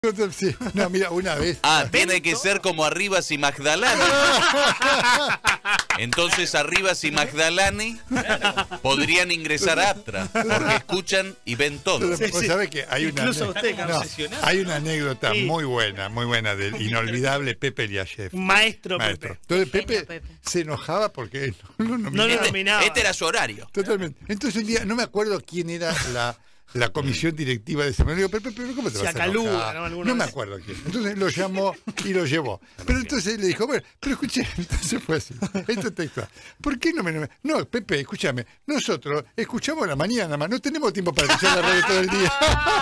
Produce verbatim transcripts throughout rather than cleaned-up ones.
Sí. No, mira, una vez. Ah, tiene que ser como Arribas y Magdalani. Entonces Arribas y Magdalani podrían ingresar a Aptra, porque escuchan y ven todo. Sí, sí. ¿Sabe que hay una, Incluso usted, no, hay una anécdota sí. muy buena, muy buena del inolvidable Pepe Eliashev? Maestro, Maestro. Pepe. Entonces Pepe, Pepe se enojaba porque no lo No nominaba. lo Este, nominaba. este era su horario. Totalmente. Entonces un día, no me acuerdo quién era la, la comisión directiva de ese momento. Digo, Pepe, pero ¿cómo te vas a Chacalúa, enojar? ¿no? Alguna No me vez. acuerdo quién. Entonces lo llamó y lo llevó. Pero entonces le dijo, bueno, pero escuché, entonces fue así. Esto textual. ¿Por qué no me nominás? No, Pepe, escúchame. Nosotros escuchamos a la mañana más. No tenemos tiempo para escuchar la radio todo el día.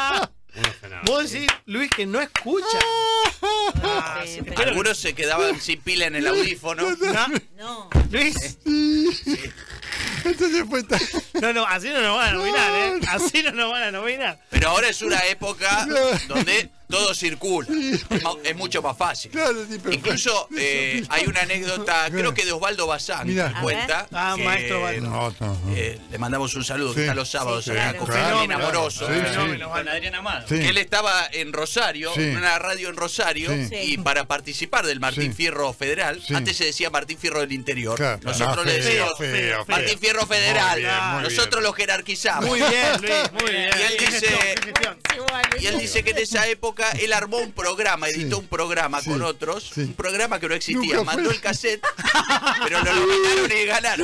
Vos decís, Luis, que no escucha. Ah, sí, Pepe. pero- Algunos se quedaban sin pila en el audífono. No, No. Luis, Entonces fue tan... no, no, así no nos van a nominar, ¿eh? Así no nos van a nominar. Pero ahora es una época donde todo circula. Es, ma- es mucho más fácil. Claro, sí, pero- Incluso eh, hay una anécdota, creo que de Osvaldo Bazán, Mirá. que cuenta. Ah, que, maestro Osvaldo. No, no, no. eh, le mandamos un saludo, Sí. que está los sábados Sí, acá claro. con Claro, Fermín claro. Amoroso. Sí, sí. Fenómeno, Con Adrián Amado. Sí. Que él estaba en Rosario, Sí. en una radio en Rosario, Sí. y para participar del Martín Sí. Fierro Federal, Sí. antes se decía Martín Fierro del Interior, Claro. nosotros No, le feo, decíamos feo, feo. Martín Fierro Federal, Muy bien, muy nosotros bien. lo jerarquizamos. Muy bien, Luis, muy bien. Y él Qué dice- gestión, qué gestión. Y él dice que en esa época él armó un programa, editó Sí. un programa Sí. con otros, Sí. un programa que no existía, Nunca fue. mandó el cassette, pero lo nominaron y ganaron.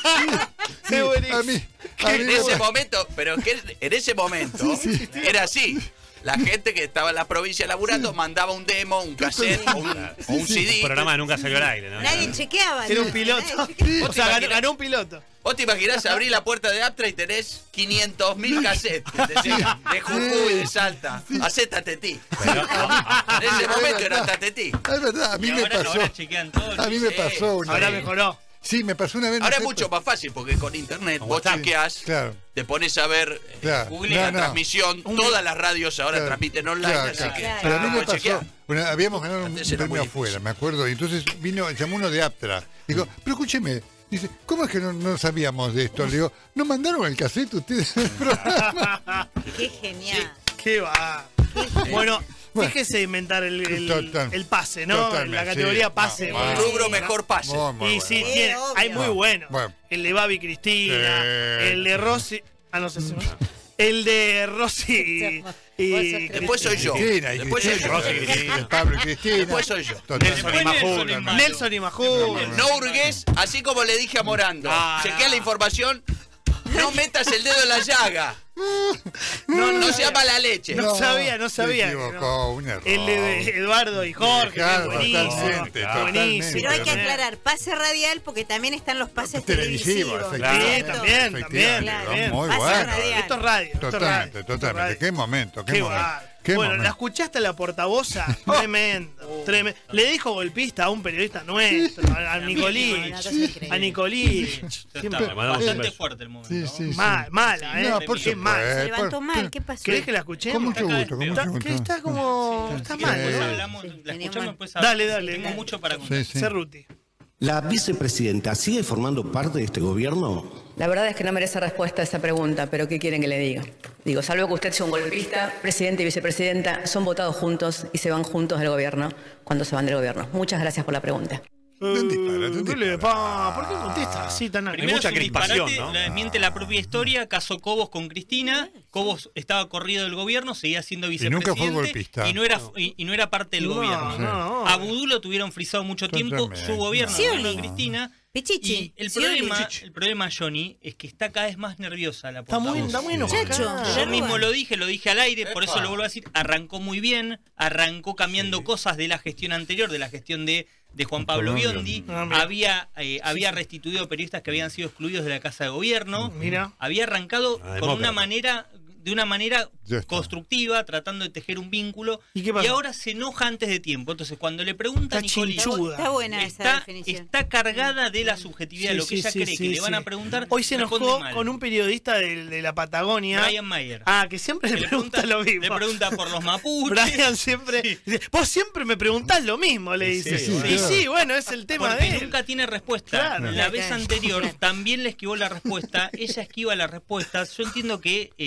Qué buenísimo. A mí, a mí En me- ese momento, pero es que en ese momento era así. La gente que estaba en la provincia laburando mandaba un demo, un cassette o un, o un C D. Un programa que nunca salió al aire, ¿no? Nadie chequeaba. Era un ¿no? piloto. Nadie chequeaba. O sea, ganó, ganó un piloto. ¿Vos te imaginás abrir la puerta de Aptra y tenés quinientos mil cassettes de, de Jujuy, de Salta? Hacé tatetí. En ese momento era tatetí. Es verdad, a mí Y me ahora, pasó. ahora chequean todo. A mí me Sí. pasó una Ahora vez. mejoró. Sí, me pasó una vez. no Ahora es sé, mucho más fácil porque con internet vos WhatsApp. chequeás, Claro. te pones a ver eh, Claro. Google No, la no. transmisión, todas las radios ahora Claro. transmiten online, Claro, así claro. que Claro. Pero a mí me podés pasó, chequear. bueno, habíamos ganado un Antes era premio muy afuera, difícil. me acuerdo, y entonces vino, llamó uno de Aptra, digo, pero escúcheme, dice, ¿cómo es que no, no sabíamos de esto? Le digo, ¿no mandaron el cassette ustedes del programa? Qué genial. Qué va. Bueno, Bueno. fíjese de inventar el, el, Total. el pase, ¿no? Totalmente, La categoría sí. pase. No, Un bueno. rubro mejor pase. Muy, muy Y bueno. sí, Sí, tiene, obvio. hay muy buenos. Bueno. El de Babi Cristina, Sí. el de Rosy. Ah, no sé si. El de Rosy y. y- Después soy yo. Cristina, y Después soy Cristina, yo. y Cristina, Pablo y Cristina. Después soy yo. Total. Nelson y Después Majú, Nelson y también. Majú. Nelson y Majú. No hurgues, así como le dije a Morando. Ah, Chequea no. la información, no metas el dedo en la llaga. No, No sea mala leche. No sabía, no sabía. Se equivocó, No. un error. El de Eduardo y Jorge, que Claro, es buenísimo. totalmente, Está buenísimo. Pero hay que también. aclarar, pase radial porque también están los pases Televisivos, televisivos. efectivamente. Sí, Esto- también, también. Efectivamente, Claro. también. muy Pase bueno. radial. Esto es radio. esto es radio, Totalmente, esto es totalmente. radio. Qué momento, qué, Qué momento. va. Qué Bueno, momento. ¿la escuchaste a la portavoza? Tremendo, tremendo. Le dijo golpista a un periodista nuestro, a, a No, Nicolich. no, es increíble. A Nicolich. Está Siempre- Le mandamos un bastante beso. fuerte el momento. Sí, ¿no? sí, sí. Mal, mala, ¿eh? No, por Qué supuesto. mal. Se levantó por- mal, ¿qué pasó? ¿Querés que la escuchemos? Con mucho gusto, con mucho Está, gusto. que está como. Está Sí. mal, Después Eh, ¿no? hablamos, la Teníamos- escuchamos después Dale, hablamos. dale. Tengo dale. mucho para contar. Sí, sí. Cerruti. ¿La vicepresidenta sigue formando parte de este gobierno? La verdad es que no merece respuesta a esa pregunta, pero ¿qué quieren que le diga? Digo, salvo que usted sea un golpista, presidente y vicepresidenta son votados juntos y se van juntos del gobierno cuando se van del gobierno. Muchas gracias por la pregunta. Un disparate, un ¿Qué le disparate. pa- ¿Por qué contesta así tan Primero mucha es un crispación, disparate, ¿no? la desmiente la propia historia, caso Cobos con Cristina, Cobos estaba corrido del gobierno, seguía siendo vicepresidente nunca fue golpista. y no era y, y no era parte del No, gobierno. no. A Vudú lo tuvieron frisado mucho tiempo, Totalmente. su gobierno, Sí, el gobierno de Oli. Cristina. Pichichi. Y el Sí, problema, Oli. el problema, Johnny, es que está cada vez más nerviosa la Está muy, portavoz. está muy Muchacho, enojada. Yo Yo mismo lo dije, lo dije al aire, por eso Epa. lo vuelvo a decir. Arrancó muy bien, arrancó cambiando cosas de la gestión anterior, de la gestión de, de Juan Pablo Pablo Biondi. Ah, mira. había eh, había restituido periodistas que habían sido excluidos de la Casa de Gobierno. Mira. Había arrancado Ah, con una demócrata. manera de una manera Ya está. constructiva, tratando de tejer un vínculo. ¿Y qué pasó? ahora se enoja antes de tiempo. Entonces, cuando le pregunta a Está Nicoli, chinchuda. Está buena esa está, definición. está cargada de la subjetividad, Sí, lo que sí, ella sí, cree sí, que le van sí. a preguntar. Hoy se responde enojó mal. con un periodista de, de la Patagonia. Brian Mayer. Ah, que siempre le Le pregunta lo mismo. Le pregunta por los mapuches. Brian siempre Sí. dice, vos siempre me preguntás lo mismo, le dice. sí, y claro. sí, bueno, es el tema Porque de él. nunca tiene respuesta. Claro. La vez Claro. anterior Claro. también le esquivó la respuesta. Ella esquiva la respuesta. Yo entiendo que eh, está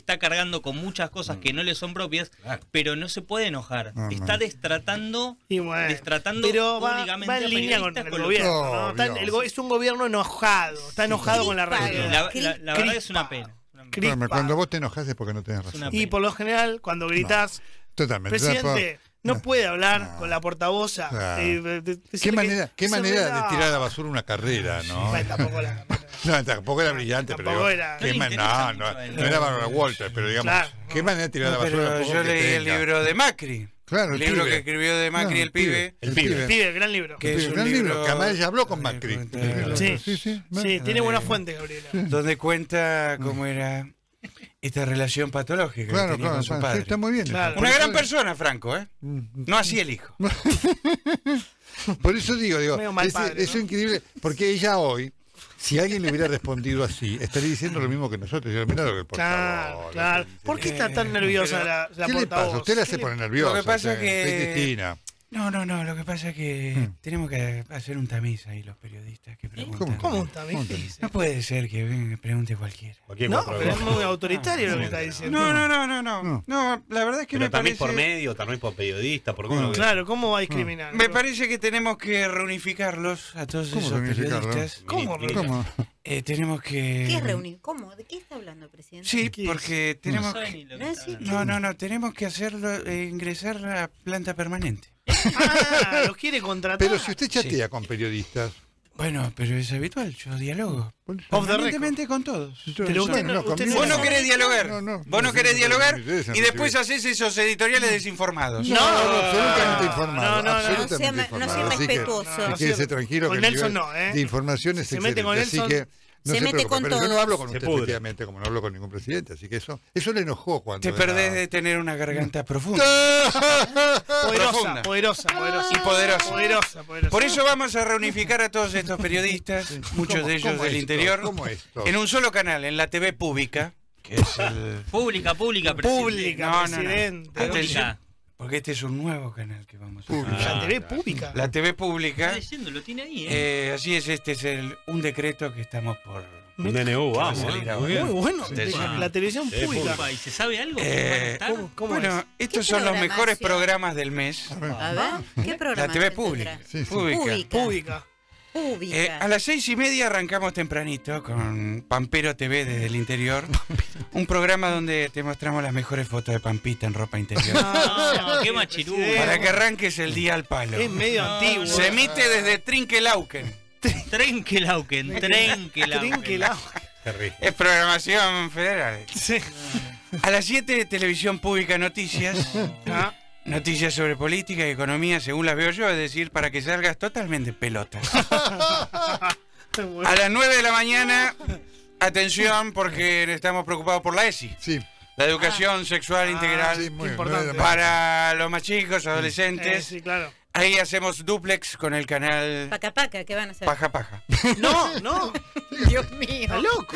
está cargando con muchas cosas que no le son propias, Claro. pero no se puede enojar. No, está no. destratando, Y bueno, destratando pero va, públicamente va en a línea con periodistas el con lo- gobierno. ¿no? No, Está en- Dios. el go- es un gobierno enojado, está enojado con la Crispa. realidad. La, la- la verdad que es una Crispa. pena. Una pena. Crispa. Bueno, cuando vos te enojas es porque no tenés Es razón. una Y pena. por lo general, cuando gritas, Totalmente. presidente, no, No. puede hablar No. con la portavoza. Claro. Eh, de- de- ¿Qué decirle manera, que qué se manera olvida. de tirar a la basura una carrera, ¿no? Bueno, tampoco la- No, tampoco era brillante, pero Tampoco digo, era- qué No le man- interesa no, no, mucho a él. no era Barbara Walters, pero digamos, Claro. qué manera de tirar a la basura. Pero lo poco yo que leí el tenga. libro de Macri. Claro, el el libro pibe. que escribió de Macri Claro, el pibe. El pibe. pibe. Pibe, gran libro. Que El es pibe, un gran libro, libro- que además ella habló con Macri. Sí. Sí, sí. Sí, tiene buena fuente, Gabriela. Donde cuenta cómo era esta relación patológica Claro, que tenía claro, con su claro, sí, padre. está muy bien. Claro. Por Una eso- gran persona, Franco, ¿eh? Mm. No así el hijo. Por eso digo, digo, Medio mal es, padre, es ¿no? increíble, porque ella hoy, si alguien le hubiera respondido así, estaría diciendo lo mismo que nosotros. Yo, mirá lo que por Claro, favor, claro. lo que ¿Por qué dice. está tan nerviosa Pero- la, la ¿Qué le portavoz? pasa? Usted la ¿Qué hace le- poner nerviosa. Lo que pasa usted, que- es Cristina. No, no, no. Lo que pasa es que Hmm. tenemos que hacer un tamiz ahí los periodistas que preguntan. ¿Cómo está? ¿Cómo está? No puede ser que venga y pregunte cualquiera. Cualquier No, cuatro pero es cosas. muy autoritario lo que está diciendo. No, no, no, no, no. No. No, la verdad es que Pero me también parece... por medio, también por periodista, por cómo lo ves. Claro, ¿cómo va a discriminar? Me parece que tenemos que reunificarlos a todos ¿Cómo esos reunificarlos? periodistas. ¿Cómo? Mini- ¿Cómo? Eh, tenemos que... ¿Qué es reunión? ¿Cómo? ¿De qué está hablando, presidente? Sí, ¿Qué es? porque No tenemos sabe que... ni lo que No, está sí. hablando. No, no, no, tenemos que hacerlo, eh, ingresar a planta permanente. Ah, los quiere contratar. Pero si usted chatea con periodistas. Bueno, pero es habitual, yo dialogo Por eso- Off the record. permanentemente con todos. Pero usted no- usted conmigo Vos no no. querés dialogar, No, no. vos no No, querés no, dialogar no me interesa, y no después quiero. haces esos editoriales desinformados. No, no, absolutamente no, informado. no, no, no. absolutamente No sea ma- no sea informado. Así que- irrespetuoso. así No, que quédese sí, tranquilo con que el Nelson nivel no, ¿eh? de información es Se mete excelente. con Así Nelson, que no se se, mete preocupe. con Pero yo no todos. hablo con Se usted, pudre. efectivamente, como no hablo con ningún presidente. Así que eso eso le enojó cuando Te era- perdés de tener una garganta profunda. Poderosa, profunda. poderosa, poderosa. Y poderosa. Poderosa, poderosa. Por eso vamos a reunificar a todos estos periodistas, muchos ¿Cómo- de ellos cómo del esto? interior, ¿Cómo esto? en un solo canal, en la T V pública, que es el... Pública, pública, presidente. Pública, No, no, no. presidente. Atención, porque este es un nuevo canal que vamos a Pública. hacer. La T V pública. La T V Está pública, leyendo, lo tiene ahí, ¿eh? eh, así es, este es el, un decreto que estamos por... Un D N U, vamos. salir ¿eh? ahora. Muy bien. Muy bueno. Sí, de- sí. La televisión Sí, pública. Upa, ¿y se sabe algo? Eh, ¿Van a ¿Cómo, cómo Bueno, es? estos ¿Qué son los mejores programación? programas del mes. A ver, ¿qué programa? La T V pública. Sí, sí. Pública. Pública. Pública. Pública. Eh, a las seis y media arrancamos tempranito con Pampero T V desde el interior. Un programa donde te mostramos las mejores fotos de Pampita en ropa interior. No, qué machirulo. presidente. Para que arranques el día al palo. Es medio No, antiguo. Se emite desde Trinkelauken. Trenkelauken, Trenkelauken. Trinquelao. Terrible. Es programación federal. Sí. A las siete, Televisión Pública Noticias. Ah, Noticias sobre política y economía, según las veo yo, es decir, para que salgas totalmente pelota. A las nueve de la mañana, atención, porque estamos preocupados por la E S I, Sí, la educación sexual Ah, integral sí, muy importante. bien. para los más chicos, eh, adolescentes. sí, claro. Ahí hacemos duplex con el canal Paca paca, ¿qué van a hacer? Paja Paja. No, no. Dios mío. Está loco.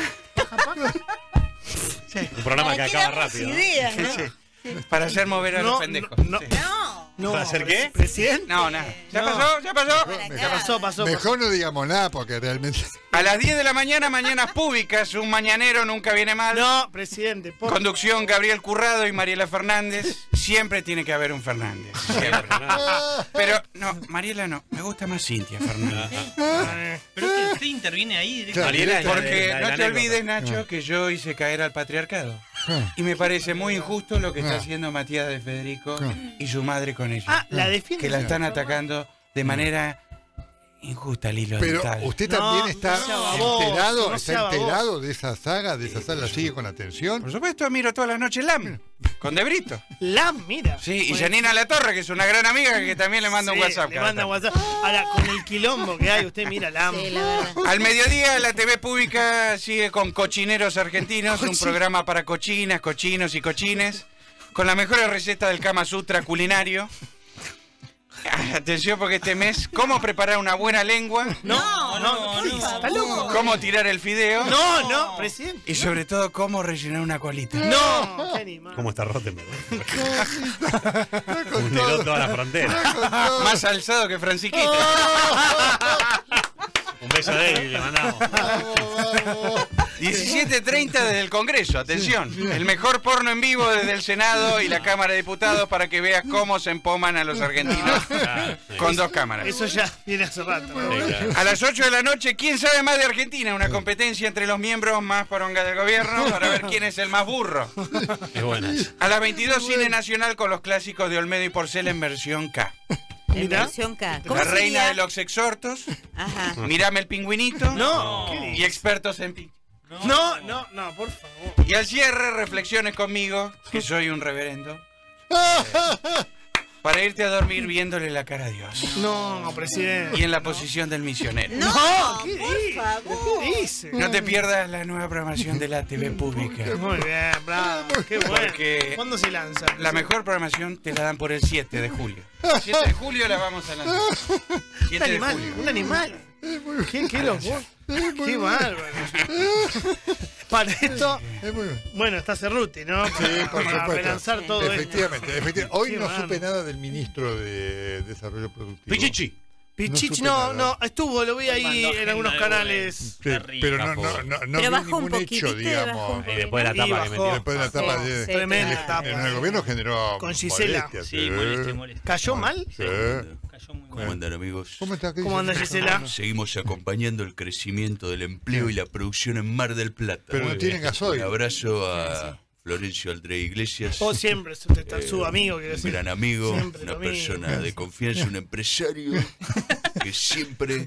Un programa que ¿Para qué acaba damos rápido. ¿no? ideas, no? Sí. Para hacer mover a No, los pendejos. no, Sí. No. No. ¿Para hacer qué? ¿Presidente? No, nada. ¿Ya No. pasó? ¿Ya pasó? Para Ya acá. pasó, pasó. pasó. Mejor no digamos nada porque realmente. A las diez de la mañana, mañanas públicas, un mañanero nunca viene mal. No, presidente. Por... Conducción Gabriel Currado y Mariela Fernández. Siempre tiene que haber un Fernández. Siempre. Pero no, Mariela no. Me gusta más Cintia Fernández. Eh, Pero que usted interviene ahí Claro. directamente. Mariela es la de- Porque la de no la te anécdota. olvides, Nacho, que yo hice caer al patriarcado. Ah, Y me parece muy injusto lo que está Ah. haciendo Matías de Federico Ah. y su madre con ella. Ah, la defiende. Que la están atacando de manera injusta al hilo Pero dental. usted No, también está no sea baboso, enterado, no está sea baboso. enterado de esa saga, de esa saga, la sigue con atención. Por supuesto, miro todas las noches Lam. Con De Brito. La mira. Sí, y Con el- Janina Latorre, que es una gran amiga que también le manda Sí, un WhatsApp. Le cada manda tanto. WhatsApp. Ahora, con el quilombo que hay, usted mira la. Sí, la verdad. Al mediodía la T V pública sigue con Cochineros Argentinos, un Cochi- programa para cochinas, cochinos y cochines, con las mejores recetas del Kama Sutra culinario. Ah, atención porque este mes, cómo preparar una buena lengua, No, no, no. no, no. Está loco. cómo tirar el fideo No, no, presidente. y sobre todo cómo rellenar una colita. No, qué animal. ¿Cómo está Rottenberg? Con Unió todo, toda la frontera. con todo. Más alzado que Francisquita. Oh. Un beso a David le mandamos. Vamos, vamos. diecisiete treinta desde el Congreso, atención. El mejor porno en vivo desde el Senado y la Cámara de Diputados para que veas cómo se empoman a los argentinos Ah, sí. con dos cámaras. Eso ya viene hace rato. ¿no? Sí, claro. A las ocho de la noche, ¿quién sabe más de Argentina? Una competencia entre los miembros más poronga del gobierno para ver quién es el más burro. Es buena. A las veintidós, Cine Nacional con los clásicos de Olmedo y Porcel en versión K. En Mirá. versión K. ¿Cómo La reina sería? de los exhortos, Ajá. Mirame el pingüinito No, ¿qué y dices? expertos en pi. No, no, no, por favor. Y al cierre, reflexiones conmigo, que soy un reverendo, para irte a dormir viéndole la cara a Dios. No, presidente. Y en la posición del misionero. No, ¿qué por dice? favor. ¿Qué dice? No te pierdas la nueva programación de la T V pública. Muy bien, bravo. Qué bueno. Porque ¿Cuándo se lanza? la mejor programación te la dan por el siete de julio. siete de julio la vamos a lanzar. Un siete de animal, julio. un animal. ¿Qué, qué loco? Qué bárbaro. Para esto, Es muy bueno. bueno, está Cerruti, ¿no? Sí, Para, por para supuesto. relanzar todo esto. Efectivamente, efectivamente. Hoy Qué no bárbaro. supe nada del ministro de Desarrollo Productivo. Pichichi. Pichich, supe no, nada. no, estuvo, lo vi ahí Mandó en agenda algunos de canales. Sí, Terrible. pero no, no, no, no Pero vi bajó un ningún poquito, hecho, ¿viste? Bajó un digamos. Y después de la Y tapa que bajó. metió. Después de la etapa Sí, de... sí, Tremenda claro. etapa. En el gobierno generó Con Gisela. molestias, Sí, molestia, molestia. ¿Cayó mal? Sí. Cayó muy ¿Cómo mal. andan, amigos? ¿Cómo está? ¿Qué ¿Cómo anda dice? Gisela? Seguimos acompañando el crecimiento del empleo y la producción en Mar del Plata. Pero no Muy tienen bien. gasoil. Un abrazo a Florencio Aldrey Iglesias. O siempre, usted está eh, su amigo, quiero un decir. gran amigo, Siempre una lo mismo. persona de confianza, un empresario que siempre,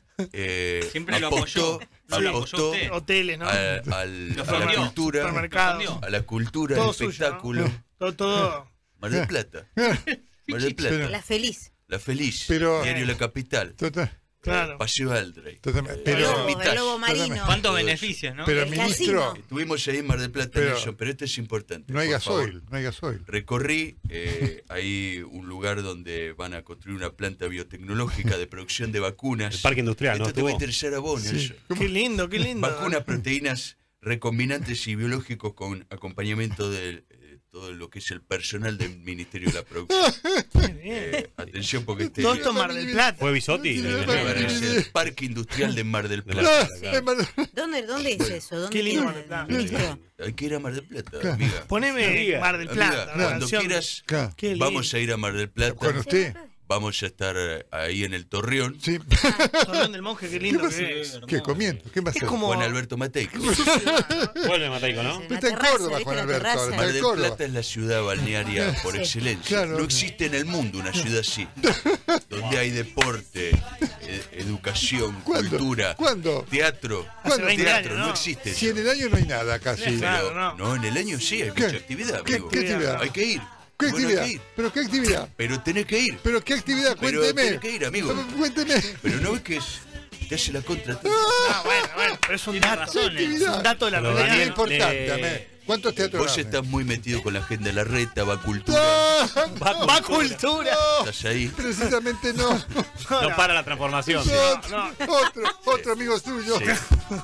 eh, Siempre lo apostó, apoyó. No lo apoyó apostó usted. Hoteles, ¿no? a, al- a la fundió. cultura, Supermercado. a la cultura, Todo al suyo, espectáculo. ¿no? Todo, todo. Mar del Plata. Mar del Plata. La feliz. La Feliz. Pero- Diario La Capital. Total, Claro. Paseo Aldrey. totalmente. El Pero, lobo, Hermitage. el lobo marino. ¿Cuántos Todo eso. beneficios, no? pero El ministro, casino. Estuvimos ahí en Mar del Plata, Pero- Nelson, pero esto es importante. no hay por favor. gasoil, no hay gasoil. Recorrí eh, ahí un lugar donde van a construir una planta biotecnológica de producción de vacunas. El parque industrial, ¿no? Esto te va a Estuvo. interesar a vos, Nelson. Qué lindo, qué lindo. Vacunas, proteínas recombinantes y biológicos con acompañamiento de eh, todo lo que es el personal del Ministerio de la Producción. Qué bien. Eh, atención porque este Todo esto en Mar del Plata. ¿Fue Bisotti? Sí, es el Parque Industrial de Mar del Ah, Plata. es verdad. ¿Dónde, ¿Dónde es eso? ¿Dónde Qué lindo queda, Mar del Plata. ministro? Hay que ir a Mar del Plata, amiga. Poneme Amiga. Mar del Amiga, Plata. una cuando canción. quieras, Claro. Qué lindo. vamos a ir a Mar del Plata. Con usted. Vamos a estar eh, ahí en el Torreón. Sí. Torreón del Monje, qué lindo ¿Qué que es. ¿Qué comiendo? ¿Qué va a Es hacer? como- Juan Alberto Mateico. Vuelve Mateico, ¿no? En la Está en terraza, Córdoba, ¿viste? Juan La Alberto, terraza. ahora Mar de del Córdoba. Plata es la ciudad balnearia por Sí. excelencia. Claro. No existe en el mundo una ciudad así, donde hay deporte, eh, educación, ¿Cuándo? cultura, ¿Cuándo? teatro. Hace veinte Teatro, años, no ¿no? existe. Si eso. en el año no hay nada casi. Pero, Claro, no. no, en el año sí hay ¿Qué? mucha actividad, ¿Qué, amigo. qué actividad? Hay que ir. ¿Qué Bueno, hay actividad? que ir. ¿Pero qué actividad? Pero tenés que ir. ¿Pero qué actividad? Pero Cuénteme. tenés que ir, amigo. Cuénteme. Pero no ves que es, te hace la contra. Ah, bueno, bueno, pero es un Tiene dato. razón, ¿Qué eh. Es un dato de la Pero Es realidad. Daniel, ¿no? importante, eh, amé. ¿Cuántos teatros Vos hay? estás muy metido con la agenda de la reta, va cultura. ¡Ah! Va cultura. No, Estás ahí. precisamente no. No para la transformación. No, Otro, otro amigo suyo. Sí.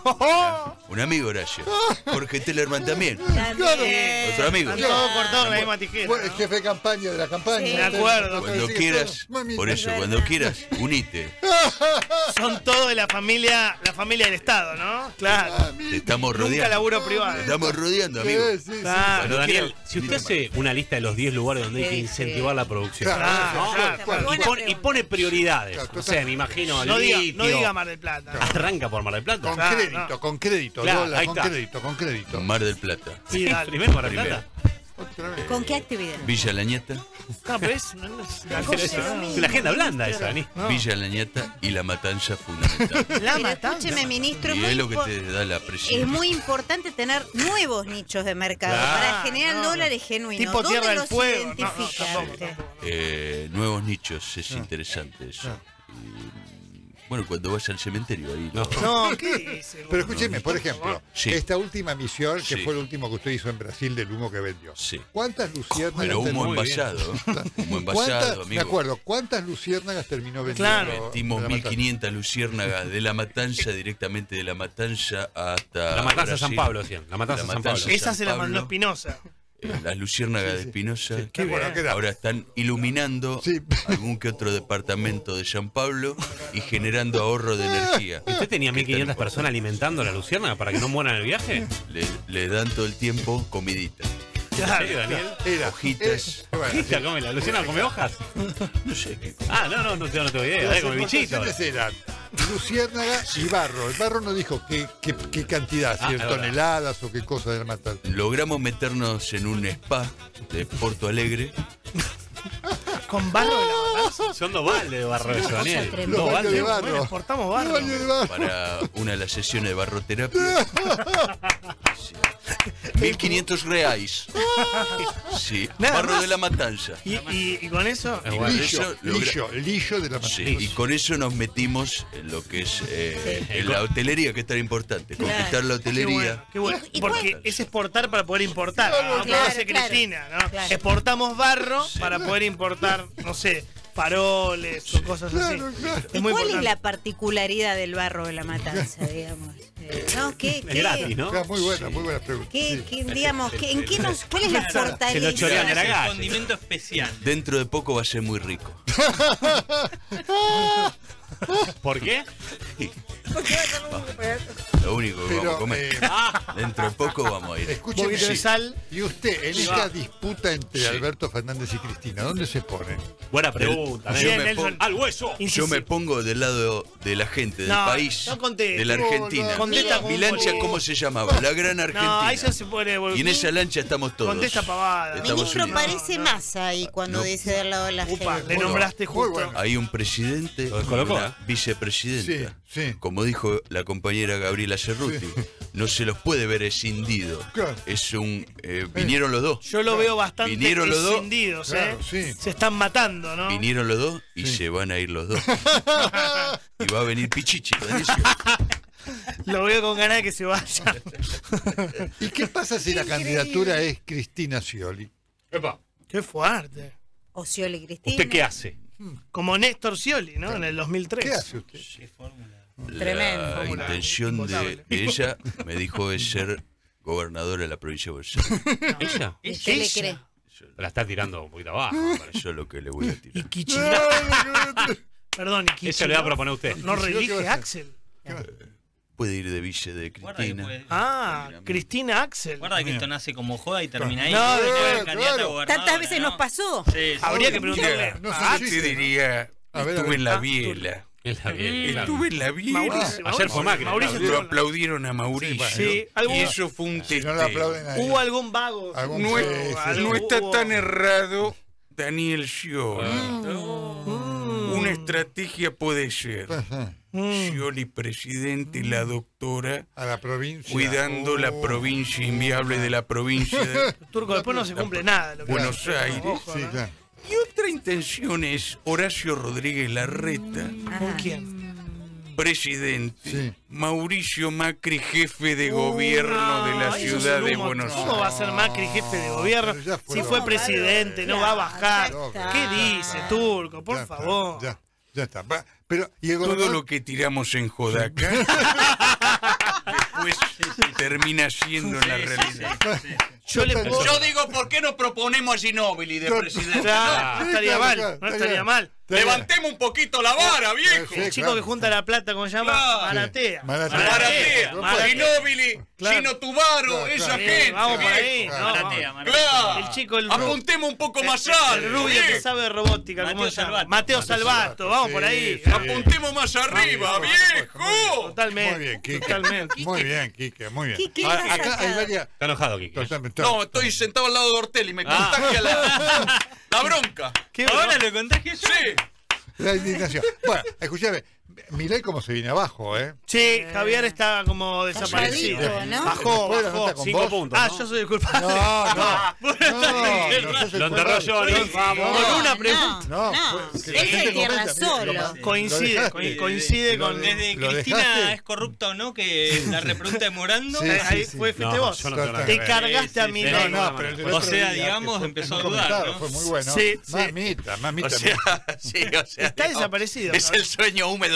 Un amigo, Horacio. Jorge Tellerman también. También. Otro amigo. Anda todo cortado con la misma tijera. Fue el ¿no? jefe de campaña de la campaña. Sí. Me acuerdo. Cuando Sí, quieras, todo. Mami, por eso, es cuando verdad. quieras, unite. Son todos de la familia, la familia del Estado, ¿no? Claro. Te estamos Nunca rodeando. laburo Te privado. estamos rodeando, amigo. Sí, sí, sí. Claro. Pero Daniel, quieras, si usted unite hace una lista de los diez lugares donde hay que Sí, incentivar sí. la producción, Claro, Ah, claro, claro, claro. y, Buena pone, y pregunta. pone prioridades, Claro, o sea, me imagino No diga, litio, no diga Mar del Plata. arranca por Mar del Plata. Con Claro, crédito, no. con crédito, Claro, dólar, ahí con está. crédito, con crédito. Mar del Plata. Sí, dale. Primero Mar del Primero. Plata. Otra vez. ¿Con qué actividad? Villa Lañata, No, pero es una- es una Pero cosa, es, ¿no? es la agenda blanda esa, Dani. No. Villa Lañata y la matanza fundamental. La Pero matanza. escúcheme, ministro, Y muy es lo que impo- te da la es presión. muy importante tener nuevos nichos de mercado Claro, para generar no. dólares genuinos. Tipo ¿Dónde Tierra del los Fuego. No, no, identifica tampoco, usted? tampoco. Eh, nuevos nichos, es interesante eso. Y, bueno, cuando vas al cementerio ahí. lo- No, ¿qué dice? Pero escúcheme, por ejemplo, Sí. esta última misión, que Sí. fue el último que usted hizo en Brasil del humo que vendió. Sí. ¿Cuántas luciérnagas Pero humo terminó- envasado. Humo ¿Cuántas- envasado, Me amigo. acuerdo, ¿cuántas luciérnagas terminó vendiendo? Claro. Metimos de la mil matanza? quinientas luciérnagas de la matanza, directamente de la matanza hasta. La matanza Brasil. San Pablo, sí. La matanza La San matanza. Pablo. Esa San se la mandó Pablo. Espinosa. eh, las luciérnagas de Espinosa Qué bueno, ¿qué tal? ahora están iluminando Sí. algún que otro departamento de San Pablo y generando ahorro de energía. ¿Usted tenía mil quinientas personas alimentando a la luciérnaga para que no mueran en el viaje? Le, le dan todo el tiempo comidita. ¿En serio, Daniel? Era, Hojitas. era- bueno, ¿Hojita come la luciérnaga come hojas? No sé qué. Ah, no, no, no, tengo- no tengo idea. las Eh, come bichitos. importaciones eran luciérnaga y barro. El barro no dijo qué, qué, qué cantidad, Ah, si es en verdad. toneladas o qué cosa de matar. Logramos meternos en un spa de Porto Alegre. Con barro de la matanza. Son dos baldes de barro eso, Daniel. tremenda. Los Dos baños de baldes. barro. Bueno, exportamos barro. Los baños de barro. Para una de las sesiones de barroterapia. Sí. mil quinientos reais. Sí, Nada barro más. de la matanza. Y, y- y con eso. Es bueno. Lillo, eso logra- lillo, lillo de la Sí, matanza. y con eso nos metimos en lo que es eh, en la hotelería, que es tan importante. Conquistar la Qué hotelería. bueno, qué bueno. ¿Y Porque cuál? es exportar para poder importar. Claro, Como claro, dice claro. Cristina, ¿no? Claro. Exportamos barro para poder importar, no sé, faroles o cosas así. Claro, claro. Es ¿Y muy cuál es importante. la particularidad del barro de la matanza, digamos? Eh, ¿no? ¿Qué, Es qué, gratis, ¿no? Ah, muy buena, muy buena pregunta. qué, Sí. qué, digamos, qué- ¿en qué nos, ¿cuál es la Claro, fortaleza? se lo chorean de la Es el calle. condimento especial. Dentro de poco va a ser muy rico. ¿Por qué? Lo único que vamos a Pero, comer. eh, Dentro de poco vamos a Un ir. escúcheme, poquito de sí. sal. Y usted, en Y esta va. disputa entre Sí. Alberto Fernández y Cristina, ¿dónde se pone? Buena pregunta. Yo Bien, me Nelson. pongo- ¡Al hueso! Yo me pongo del lado de la gente, del No, país, no conteste. de la Argentina. No, no, Contesta como Mi un lancha, boludo. ¿cómo se llamaba? La Gran Argentina. No, ahí ya se pone. Y en esa lancha estamos todos. Contesta pavada. Estamos Ministro unidos. parece Massa ahí cuando No. dice del lado de la Upa, gente. le nombraste Muy justo. bueno. Hay un presidente Lo y descolocó, una ¿eh? vicepresidenta. Sí, sí. Como dijo la compañera Gabriela Cerruti, no se los puede ver escindido. Claro. Es un... eh, vinieron los dos. Yo lo veo bastante Vinieron los dos. escindidos, Claro, ¿eh? sí. Se están matando, ¿no? Vinieron los dos y se van a ir los dos. Y va a venir Pichichi. Danicio. Lo veo con ganas de que se vaya. ¿Y qué pasa si la candidatura es Cristina Scioli? Epa, Qué fuerte. O Scioli Cristina. ¿usted qué hace? Como Néstor Scioli, ¿no? En el dos mil tres. ¿Qué hace usted? Tremendo. La intención de, Impotable. de ella, me dijo, es ser gobernadora de la provincia de Buenos Aires. ¿Ella? ¿Y usted le Ella. cree? La está tirando un poquito abajo. Eso es lo que le voy a Y tirar. Kichilov. Perdón, y Kichilov. Eso le va a proponer usted. No ¿Kichilov qué va reelige a hacer? Axel. Puede ir de vice de Guarda que, Cristina. puede- Ah, Cristina Axel. guarda que esto nace como joda y termina ahí. No, Puede después- ser candidata a claro. gobernadora, Tantas veces ¿no? nos pasó. Sí, sí. Habría que preguntarle. No a son Axel. chistes. diría, A ver, a estuve ver. en la Ah, biela. Es la bien, claro. Estuve en la biela. Mauricio, Ayer fue Macri, Mauricio Lo estuvo- aplaudieron a Mauricio. Sí, algún- y eso fue un Si no le testeo. aplauden a él. ¿Hubo algún vago? Algún- No, Sí, es- sí, sí. no está Hubo- tan errado Daniel Scioli. Mm. Una estrategia puede ser Ajá. Mm. Scioli presidente y la doctora A la provincia. cuidando la Oh. provincia inviable de la provincia de Turco, después no se cumple nada. de Lo que Buenos hace. Aires. Ojo, Sí, ¿no? claro. Y otra intención es Horacio Rodríguez Larreta, ¿Con quién? presidente. Sí. Mauricio Macri, jefe de gobierno de la Ah, eso ciudad es un de humo. Buenos ¿Cómo Aires. va a ser Macri jefe de gobierno Pero ya fue. si fue No, presidente? No va a bajar. Ya está. ¿Qué dice, Turco? Por Ya está, favor. Ya, ya está. Va, pero, ¿y el Todo gobernador? lo que tiramos en Jodaca después termina siendo la realidad. Yo le puedo- Yo digo, ¿por qué no proponemos a Ginóbili de presidente? Claro, no Sí, estaría claro, mal. claro, No está estaría bien. mal. Levantemos un poquito la vara, viejo. Sí, El chico claro. que junta la plata, ¿cómo se llama? Claro. Maratea. Sí. Maratea. Maratea, Maratea. Ginóbili, Claro. Gino Tubaro, Claro, esa claro. gente. Vamos por ahí. viejo. no, Maratea, vamos. Maratea. Claro. El chico, el ru- Apuntemos un poco más El alto. rubio que viejo. sabe de robótica, ¿cómo Mateo se llama? Salvato. Mateo Salvato, vamos por ahí. Sí, sí. Apuntemos más arriba, viejo. Totalmente. Muy bien, Quique. Totalmente. Muy bien, Quique, muy bien. Quique, Ahora, está acá hay sacado. varias. Está enojado, Kiki. Totalmente. No, estoy sentado al lado de Ortelli, me contagia la, la bronca. ¿Qué Ahora lo contagio yo. Sí. La indignación. Bueno, escúchame. Mirá cómo se viene abajo, ¿eh? Sí, Javier está como desaparecido. Calladito, ¿no? Bajó, Después de la nota bajó. con Cinco vos. puntos. Ah, ¿no? yo soy el culpable. No, no. No, Vos no, no estás no sos el Lo enterró culpable. Johnny, vamos. Con No, una no, pregunta. No, No, fue- que él la se gente tierra comenta, solo. lo- lo Coincide, dejaste. co- coincide Lo- con. Desde ¿Lo Cristina dejaste? es corrupta o no, que la repregunta de Morando. Sí, Eh, ahí sí, fue, sí. fuiste No, vos. yo no tengo nada Te que ver. cargaste a Sí, mi sí, No, sí. no, pero el del O otro sea, día, digamos, que fue empezó muy a dudar, comentado, ¿no? Fue muy bueno. Sí, sí. Mamita, mamita. O sea, sí, o sea. Está digamos, desaparecido. Es el sueño húmedo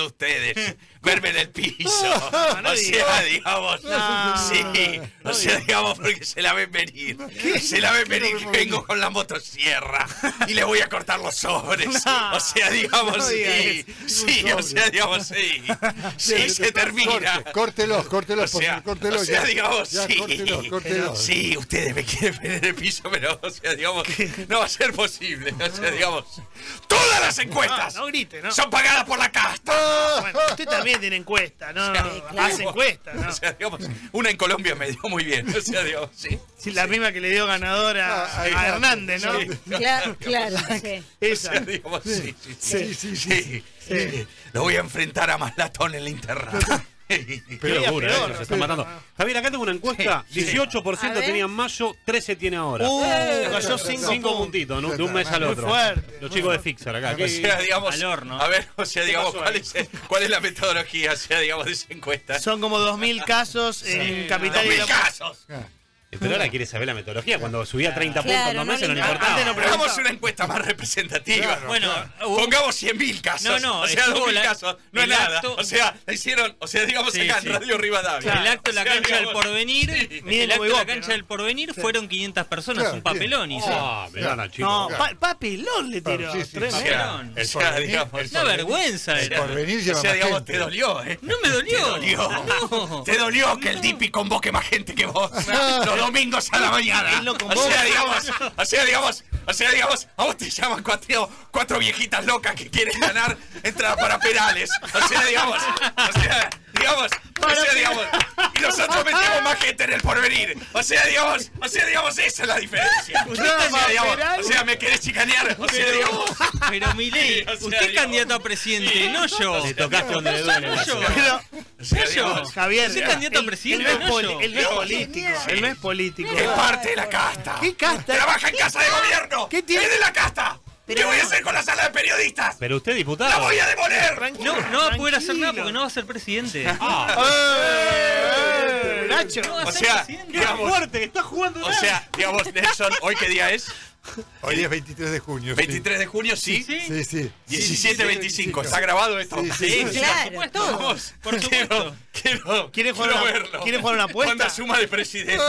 de ustedes verme en el piso. no O digas. sea, digamos, No, sí, no o sea, digas. digamos, porque se la ven venir. Se la ven venir que vengo con la motosierra y le voy a cortar los sobres. No, O sea, digamos, no digas sí, sí, o sea, digamos, sí. Sí, se termina. Corte, córtelos, córtelos, O sea, por- córtelos o sea, ya. digamos, Ya, sí. córtelos, córtelos. Sí, ustedes me quieren ver en el piso, pero, o sea, digamos, no va a ser posible. O sea, digamos, todas las encuestas No, no grite, ¿no? son pagadas por la casta. Bueno, usted también tiene encuesta, ¿no? sea, Hace encuesta, ¿no? O sea, digamos, una en Colombia me dio muy bien. O sea, digamos, sí. Sí, la misma que le dio ganadora Ah, a, ahí a está. Hernández, ¿no? Sí. Claro, claro. Sí. O Esa. sea, digamos, sí, sí, sí. Sí, sí, sí. Sí, sí. Lo voy a enfrentar a Maslatón en la internada. Qué Pero locura, peor, eh, se está sí. matando. Javier, acá tengo una encuesta. dieciocho por ciento A ver. tenía en mayo, trece tiene ahora. Uh, Eh, cayó sí, cinco, Cinco puntos. puntitos, ¿no? De un mes al Muy otro. fuerte. Los chicos de Fixer acá. O ¿qué- sea, digamos, Al horno. a ver, o sea, digamos, pasó ¿cuál ahí? es, cuál es la metodología, o sea, digamos, de esa encuesta? Son como dos mil casos en Capital ¡Dos y mil la... casos! Pero ahora quiere saber la metodología. Cuando subía treinta Claro, puntos en dos no meses no le le importa. importaba. Antes no Pero hagamos preguntaba. una encuesta más representativa. Bueno, hubo- Pongamos cien mil casos. No, no, o sea, estuvo dos mil la- casos. No es el nada. acto- O sea, la hicieron, o sea, digamos, Sí, acá sí. en Radio Rivadavia. el acto en la O sea, cancha del digamos, porvenir, sí. Miren el acto como en la Ibope, cancha ¿no? del porvenir fueron quinientas personas, Claro, un papelón sí. hizo. Ah, me dan al chico. No, Claro. pa- papelón le tiró. Sí, sí, O Tremendo. sea, Papelón. o sea, digamos, El Una vergüenza El era. porvenir o lleva sea, más digamos, gente. te dolió, ¿eh? No me dolió. Te dolió. No. Te dolió que el D P convoque más gente que vos los domingos a la mañana. Él lo O convoca. sea, digamos, o sea, digamos, o sea, digamos, a vos te llaman cuatro, cuatro viejitas locas que quieren ganar entradas para Perales. O sea, digamos, o sea, digamos, o sea, digamos, y nosotros metemos más gente en el porvenir. O sea, digamos, o sea, digamos, esa es la diferencia. O sea, digamos, o sea, me querés chicanear, o sea, digamos. Pero Milei, O sea, usted es digamos, candidato a presidente, no yo. Le tocaste donde le duele. No yo. Pero, O sea, No yo. digamos, Javier, Usted es candidato a él- presidente, él no es no poli- yo. él no es Dios. político. Él no es político. es parte de la casta. ¿Qué casta? Trabaja en casa de gobierno. ¿Qué tiene? Es de la casta. ¿Qué voy a hacer con la sala de periodistas? Pero usted, ¡La diputado. voy a demoler! Tranquilo, No, no va a poder hacer nada tranquilo. porque no va a ser presidente. Eh, Nacho. No va a O ser sea, presidente. digamos, Fuerte, que está jugando. o sea, digamos, Nelson, ¿hoy qué día es? Hoy es veintitrés de junio. sí. veintitrés de junio, sí. Sí, Sí, sí. diecisiete veinticinco, ¿está grabado esto? Sí, sí, Sí, sí. Claro, por todo. supuesto. Vamos, Por supuesto. Quiero, quiero, ¿Quieren jugar quiero una- verlo. quieren jugar una apuesta? Cuando asuma de presidente.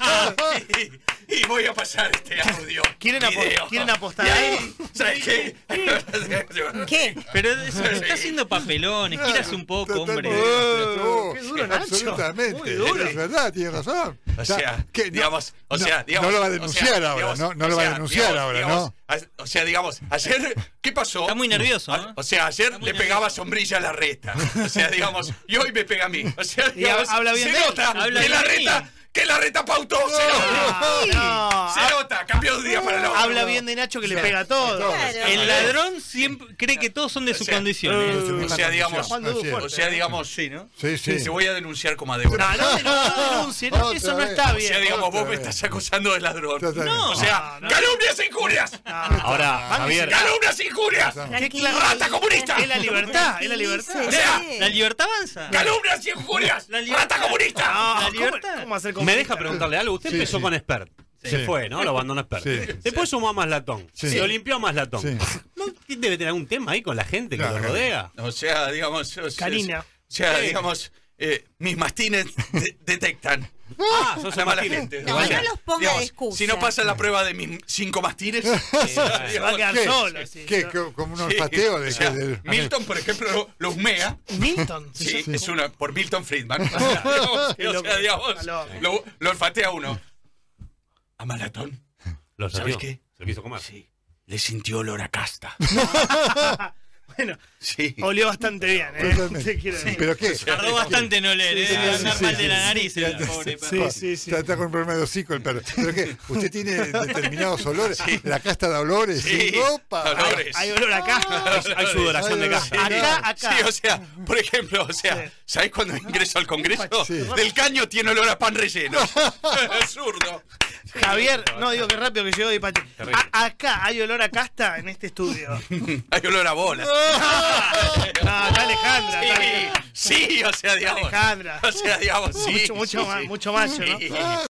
y, y voy a pasar este audio. ¿Quieren apo- video. quieren apostar Y algo? ahí, ¿sabes qué? ¿Qué? Pero eso, está haciendo papelones, quírase un poco, hombre. Totalmente. Oh, qué duro, Nacho. Absolutamente. Muy duro. Es verdad, tiene razón. O sea, que no- digamos, o no, sea, digamos, no lo va a o denunciar sea, ahora, digamos, no, no o lo va a sea, denunciar digamos, ahora, digamos, ¿no? a- O sea, digamos, ayer, ¿qué pasó? Está muy nervioso, ¿no? O sea, ayer muy le pegaba sombrilla a la reta. O sea, digamos, y hoy me pega a mí. O sea, digamos, habla bien se de él. nota Habla que la bien de reta, mí. que la reta pautó, se nota. No, Se nota, cambió de un día para el otro. habla bien de Nacho que le pega a todos. Claro. El ladrón siempre cree que todos son de su O sea, condición. Es ¿eh? su O misma sea, condición. digamos, Juan Dudu Así es. fuerte. O sea, digamos, sí, ¿no? Sí, sí. Se voy a denunciar como a Débora. No, no, no denuncie, no, Otra eso no vez. está O bien. sea, digamos, Otra vos me vez. estás acusando de ladrón. Totalmente. O sea, No, no. calumnias e injurias. Ahora, Javier. Calumnias e injurias. Tranquilo. ¡Rata comunista! Es la libertad, es la libertad. O sea, La libertad avanza. calumnias y injurias. La libertad. ¡Rata comunista! No, La ¿cómo- libertad. ¿Cómo hacer Me comunista, deja no? preguntarle algo. Usted Sí, empezó sí. con Expert. Se Sí. fue, ¿no? Lo abandonó Expert. Sí. Después sumó a Maslatón. Sí. Lo limpió a Maslatón. Sí. ¿No debe tener algún tema ahí con la gente que Claro. lo rodea? O sea, digamos. O sea, Karina. O sea, Sí. digamos, eh, mis mastines de- detectan. Ah, sos a el la mala Martínez. gente. No, O sea, no los ponga digamos, de excusa. Si no pasa la prueba de mis cinco mastines, Se va a quedar ¿Qué? solo. sí. ¿Qué? ¿Qué? ¿Como un sí, olfateo? De, o sea, de- Milton, por ejemplo, lo, lo humea. Milton. Sí, Sí. es una por Milton Friedman. O sea, digamos, Qué o loco. sea, digamos, Está loco. lo, lo olfatea uno. A Malatón, Lo ¿sabes salió. qué? Se lo quiso comer. Sí, le sintió olor a casta. Bueno, Sí. olió bastante bien, ¿eh? Totalmente. Te quiero decir. ¿Pero qué? Tardó bastante en oler, ¿eh? Sí, sí, Andar sí, mal sí, de la sí. nariz, el pobre perro. Sí, sí, sí. Está, está con un problema de hocico el perro. ¿Pero qué? ¿Usted tiene determinados olores? ¿La casta da olores? Sí, ¡Opa! olores. Hay olor acá. Hay, hay sudoración de casa. Acá, acá. Sí, o sea, por ejemplo, o sea, Sí. ¿sabés cuando ingreso al Congreso? Sí. Del caño tiene olor a pan relleno. Absurdo. Javier, no digo que rápido que llegó de Pache. Terrible. A- acá hay olor a casta en este estudio. Hay olor a bola. No, está Alejandra. está Sí, Alejandra. sí, o sea, digamos. Alejandra. O sea, digamos, sí. mucho, mucho, sí, más, sí. mucho macho, ¿no? Sí.